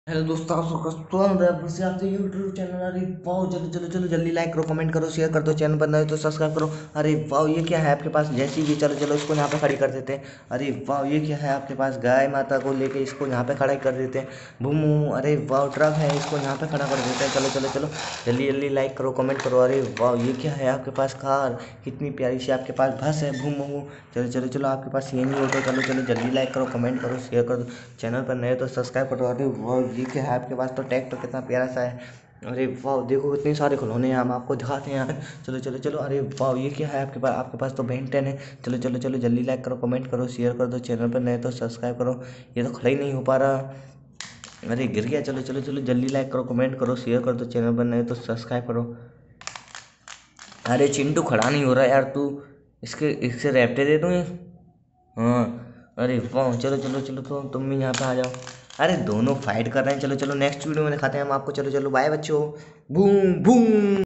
Hello दोस्तों, आप सबका स्वागत है फिर से आपके यूट्यूब चैनल। अरे वाह, चलो चलो चलो जल्दी लाइक करो, कमेंट करो, शेयर कर दो। चैनल पर नए तो सब्सक्राइब करो। अरे वाह, ये क्या है आपके पास जैसी भी, चलो चलो इसको यहाँ पे खड़ी कर देते हैं। अरे वाह, ये क्या है आपके पास, गाय माता को लेके इसको यहाँ पे खड़ा कर देते हैं। बूम बूम, अरे वाह ट्रक है, इसको यहाँ पे खड़ा कर देते हैं। चलो चलो चलो जल्दी जल्दी लाइक करो, कमेंट करो। अरे वाह, ये क्या है आपके पास, कार कितनी प्यारी सी आपके पास बस है। बूम बूम, चलो चलो चलो आपके पास ये नहीं हो तो चलो चलो जल्दी लाइक करो, कमेंट करो, शेयर कर दो। चैनल पर नए तो सब्सक्राइब करो। अरे वाह, ये क्या है आपके पास, तो ट्रैक्टर कितना प्यारा सा है। अरे वाह, देखो कितने सारे खिलौने हैं, हम आपको दिखाते हैं यार। चलो चलो चलो, अरे वाह, ये क्या है आपके पास तो बेन 10 है। चलो चलो चलो जल्दी लाइक करो, कमेंट करो, शेयर कर दो। चैनल पर नए तो सब्सक्राइब करो। ये तो खड़ा ही नहीं हो पा रहा, अरे गिर गया। चलो चलो चलो जल्दी लाइक करो, कमेंट करो, शेयर कर दो। चैनल पर नए तो सब्सक्राइब करो। अरे चिंटू खड़ा नहीं हो रहा यार, तू इसके इससे रैप्टे दे दूँ ये? हाँ। अरे वाह, चलो चलो चलो तो तुम भी यहाँ पे आ जाओ। अरे दोनों फाइट कर रहे हैं। चलो चलो नेक्स्ट वीडियो में दिखाते हैं हम आपको। चलो चलो बाय बच्चों। Boom boom.